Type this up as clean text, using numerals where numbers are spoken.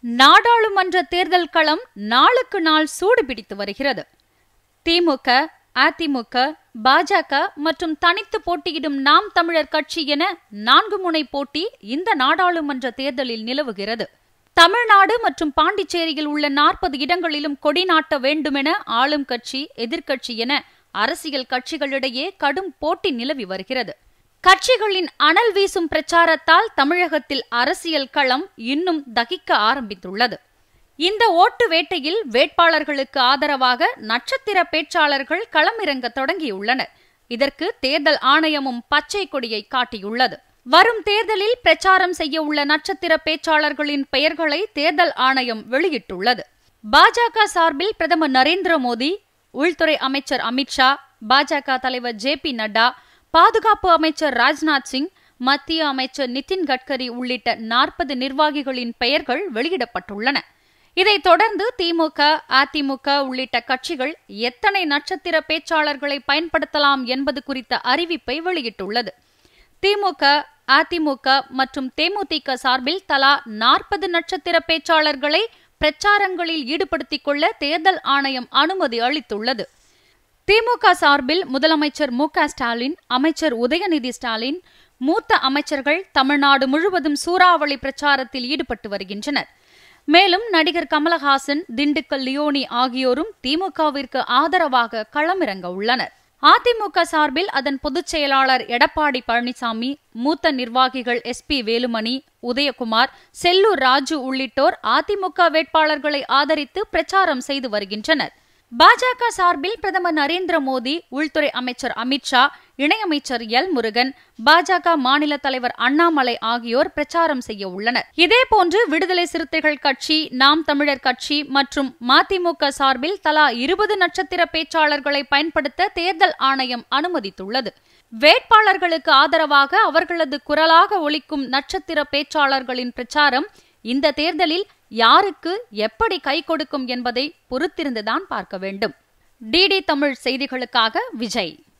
நாடாளுமன்ற தேர்தல் களம் நாளுக்கு நாள் சூடு பிடித்து வருகிறது. திமுக, அதிமுக, பாஜக மற்றும் தனித்து போட்டியிடும் நாம் தமிழர் கட்சி என 4 முனை போட்டி இந்த நாடாளுமன்ற தேர்தலில் நிலவுகிறது. தமிழ்நாடு மற்றும் பாண்டிச்சேரியில் உள்ள 40 இடங்களிலும் கொடி நாட்ட வேண்டுமென ஆளும் கட்சி, எதிர்க்கட்சி என அரசியல் கட்சிகளிடையே கடும் போட்டி நிலவி வருகிறது. கட்சிகளின் அனல் வீசும் பிரச்சாரத்தால் தமிழகத்தில் அரசியல் களம் இன்னும் தகிக்க ஆரம்பித்துள்ளது. இந்த ஓட்டு வேட்டையில் வேட்பாளர்களுக்கு ஆதரவாக நட்சத்திர பேச்சாளர்கள் களமிறங்க தொடங்கியுள்ளனர். இதற்கு தேர்தல் ஆணையமும் பச்சை கொடியை காட்டியுள்ளது. வரும் தேர்தலில் பிரச்சாரம் செய்ய உள்ள நட்சத்திர பேச்சாளர்களின் பெயர்களை தேர்தல் ஆணையம் வெளியிட்டுள்ளது. பாஜக சார்பில் பிரதமர் நரேந்திர மோடி, உள்துறை அமைச்சர் அமித்ஷா, பாஜக தலைவர் JP நட்டா, பாதுகாப்பு அமைச்சர் ராஜ்நாத் சிங், மத்திய அமைச்சர் நிதின் கட்கரி உள்ளிட்ட 40 நிர்வாகிகளின் பெயர்கள் வெளியிடப்பட்டுள்ளன. இதைத் தொடர்ந்து திமுக, அதிமுக உள்ளிட்ட கட்சிகள் எத்தனை நட்சத்திர பேச்சாளர்களை பயன்படுத்தலாம் என்பது குறித்த அறிவிப்பை வெளியிட்டுள்ளது. திமுக, அதிமுக மற்றும் தேமுதிக சார்பில் தலா 40 நட்சத்திர பேச்சாளர்களை பிரச்சாரங்களில் ஈடுபடுத்திக் கொள்ள தேர்தல் ஆணையம் அனுமதி அளித்துள்ளது. திமுக சார்பில் முதலமைச்சர் மு க ஸ்டாலின், அமைச்சர் உதயநிதி ஸ்டாலின், மூத்த அமைச்சர்கள் தமிழ்நாடு முழுவதும் சூறாவளி பிரச்சாரத்தில் ஈடுபட்டு வருகின்றனர். மேலும் நடிகர் கமலஹாசன், திண்டுக்கல் லியோனி ஆகியோரும் திமுகவிற்கு ஆதரவாக களமிறங்க உள்ளனர். அதிமுக சார்பில் அதன் பொதுச் செயலாளர் எடப்பாடி பழனிசாமி, மூத்த நிர்வாகிகள் SP வேலுமணி, உதயகுமார், செல்லூர் ராஜு உள்ளிட்டோர் அதிமுக வேட்பாளர்களை ஆதரித்து பிரச்சாரம் செய்து வருகின்றனர். பாஜக சார்பில் பிரதமர் நரேந்திர மோடி, உள்துறை அமைச்சர் அமித்ஷா, இணையமைச்சர் L. முருகன், பாஜக மாநில தலைவர் அண்ணாமலை ஆகியோர் பிரச்சாரம் செய்ய உள்ளனர். இதேபோன்று விடுதலை சிறுத்தைகள் கட்சி, நாம் தமிழர் கட்சி மற்றும் மதிமுக சார்பில் தலா 20 நட்சத்திர பேச்சாளர்களை பயன்படுத்த தேர்தல் ஆணையம் அனுமதித்துள்ளது. வேட்பாளர்களுக்கு ஆதரவாக அவர்களது குரலாக ஒலிக்கும் நட்சத்திர பேச்சாளர்களின் பிரச்சாரம் இந்த தேர்தலில் யாருக்கு எப்படி கை கொடுக்கும் என்பதை பொறுத்திருந்துதான் பார்க்க வேண்டும். DD தமிழ் செய்திகளுக்காக விஜய்.